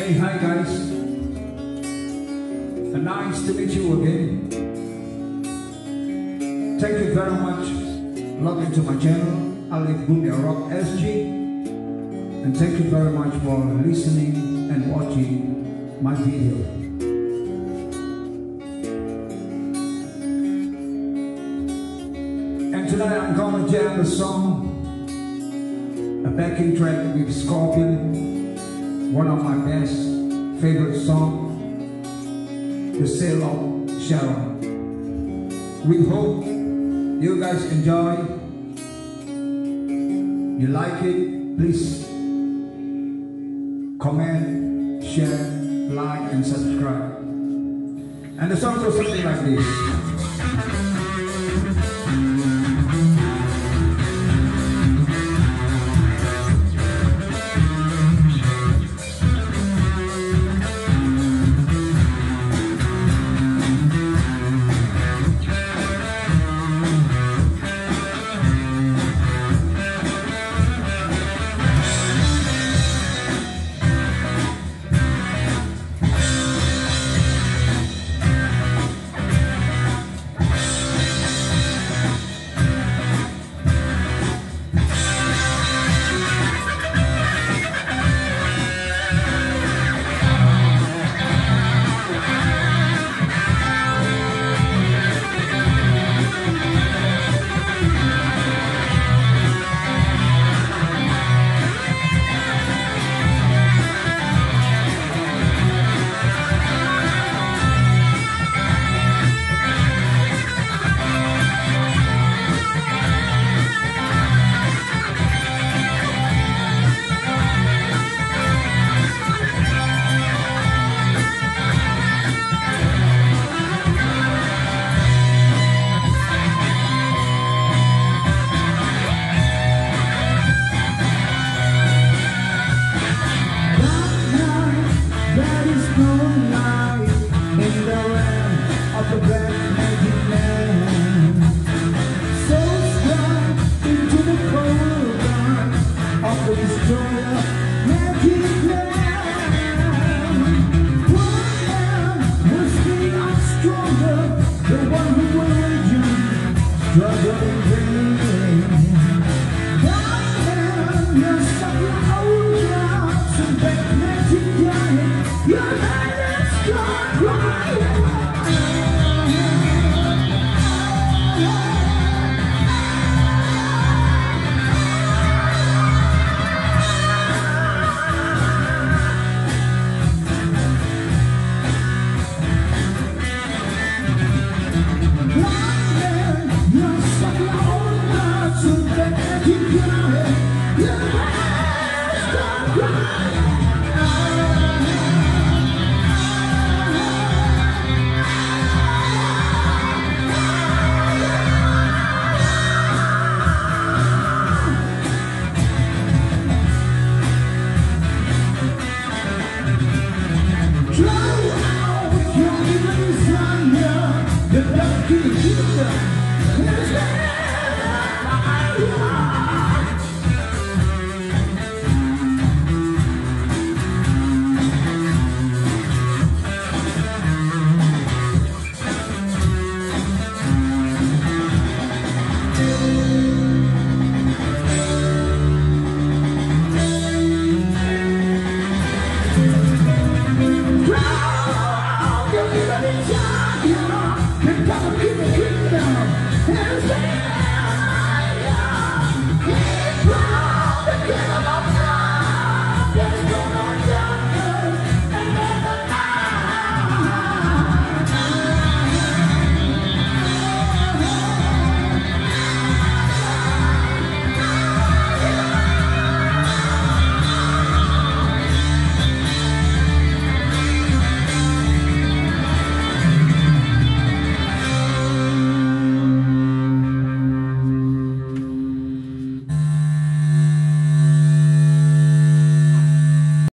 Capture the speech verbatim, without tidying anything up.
Hey, hi guys. Uh, nice to meet you again. Thank you very much. Log into my channel, Alif Bumia Rock S G. And thank you very much for listening and watching my video. And tonight I'm gonna jam a song, a backing track with Scorpion, one of my best favorite songs, The Sale of Sharon. We hope you guys enjoy, you like it. Please comment, share, like and subscribe. And the song goes something like this. So strong into the cold dark of the destroyer.